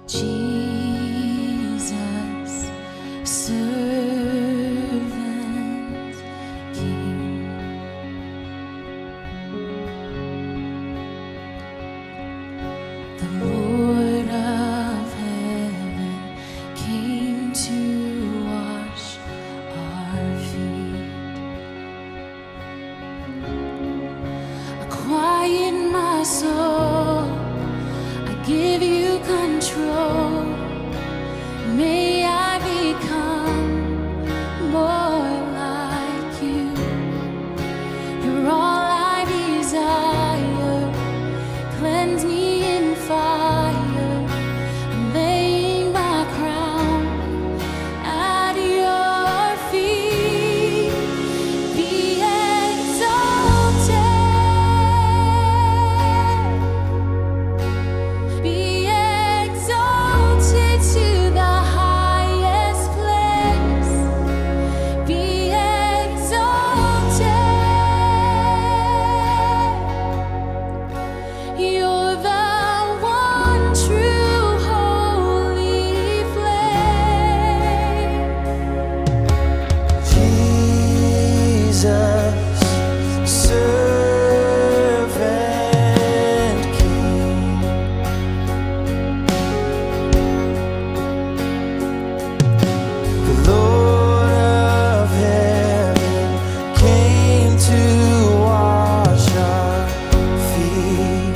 Jesus, servant King. The Lord of heaven came to wash our feet. Quiet my soul, I give you control. May I become more like you. You're all I desire. Cleanse me in fire. I'm laying my crown at your feet. Be exalted. Be exalted to the highest place. Be exalted. You're the one true holy flame. Jesus, servant King. The Lord of heaven came to wash our feet.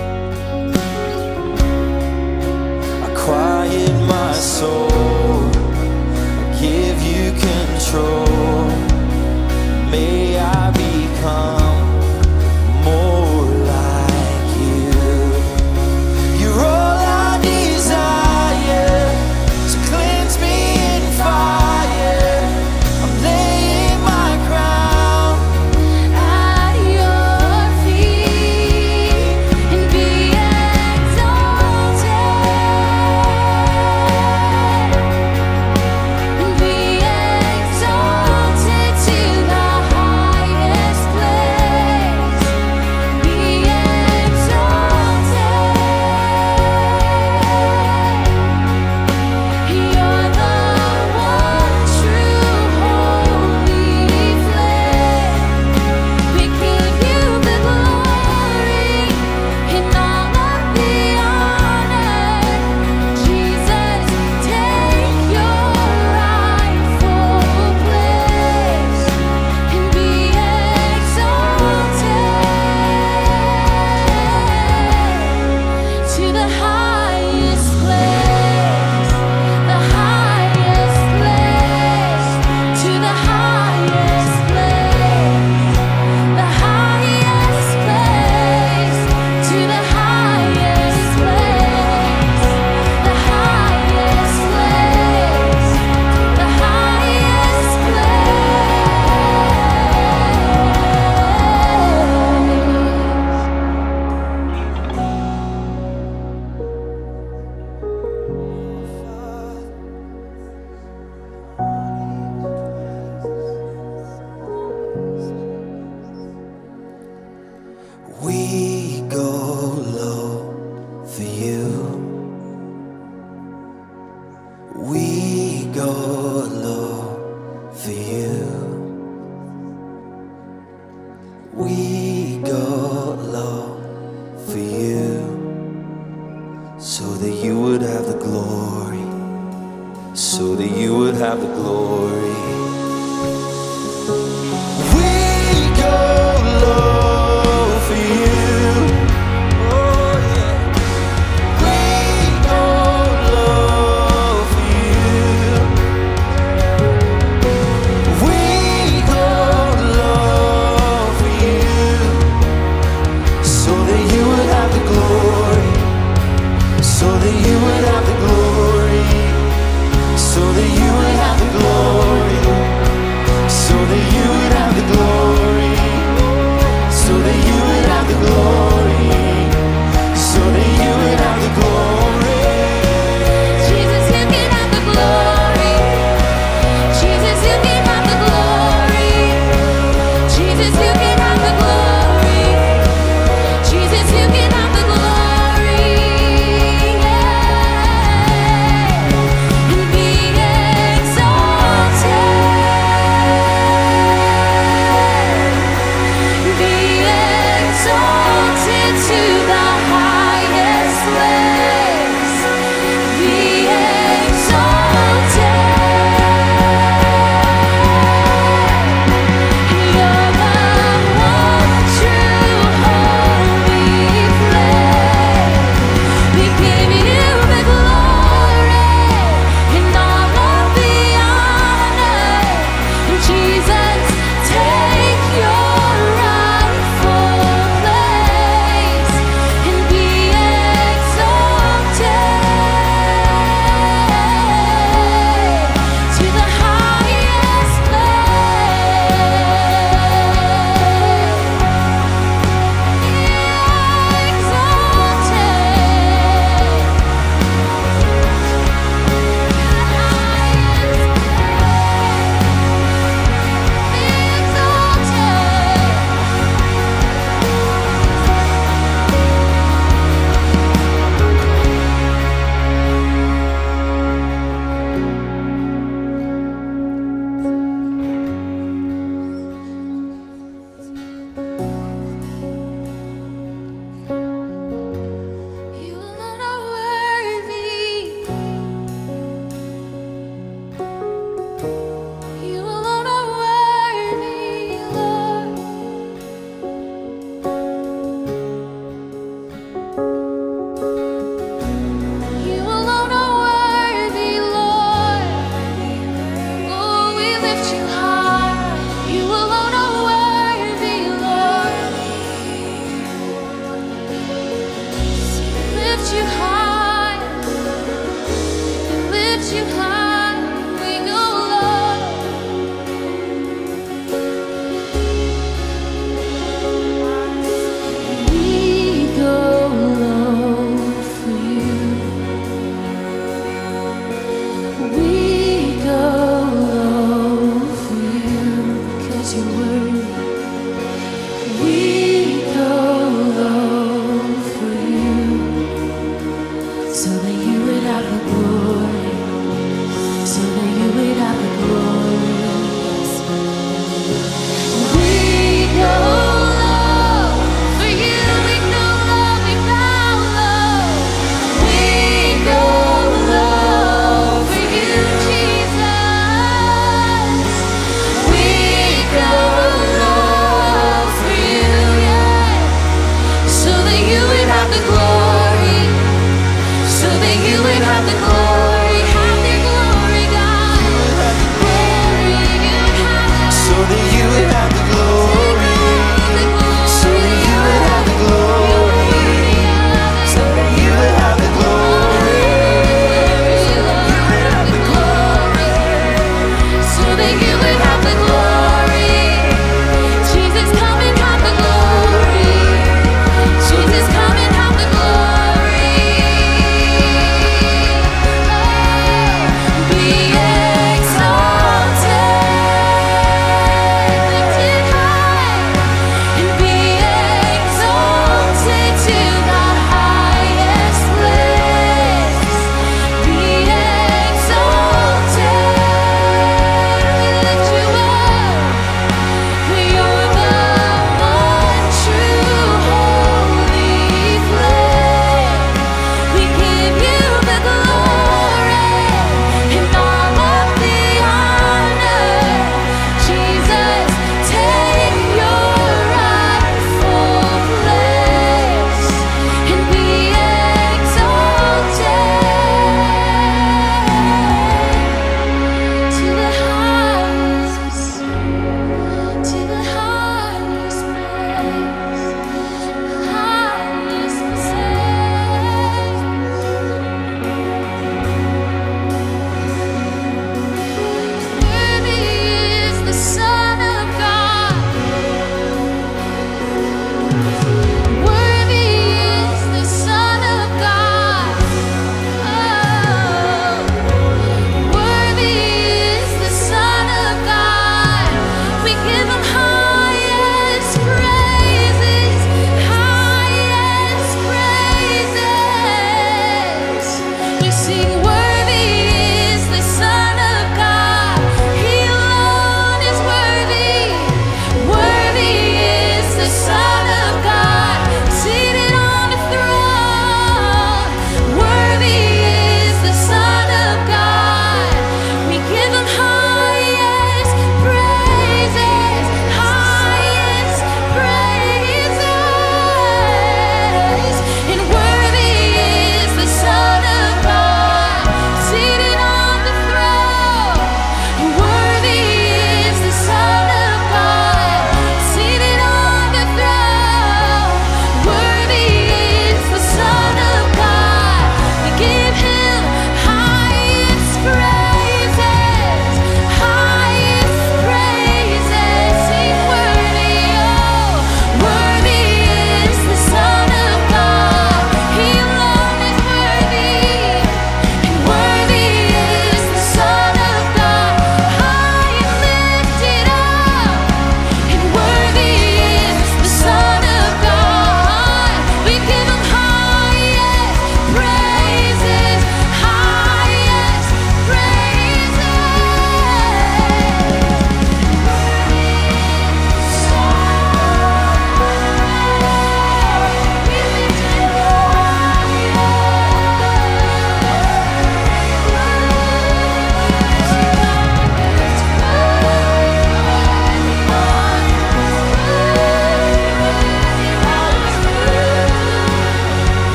I quiet my soul, I give you control. May I become more like you. You're all I desire, so cleanse me in fire. I'm laying my crown At your feet, and be exalted. Be exalted to the highest place. Be exalted. You're the one true holy flame. We give you the glory and all of the honor. Jesus, take your rightful place and be exalted to the highest place, the highest place, to the highest place, the highest place, to the highest place, the highest place, the highest We go low for you. We go low for you. We go low for you, so that you would have the glory, so that you would have the glory. We go low for you. Oh yeah. We go low for you. We go low for you, so that you would have the glory, so that you would have the glory, so that you would have the glory, so that you would have the glory, so that you would have the glory, so that you would have the glory. Jesus, you can have the glory. Jesus, you can have the glory. Jesus, you can have the glory. Jesus, you can have the glory. Yeah. so that you would have the glory, so that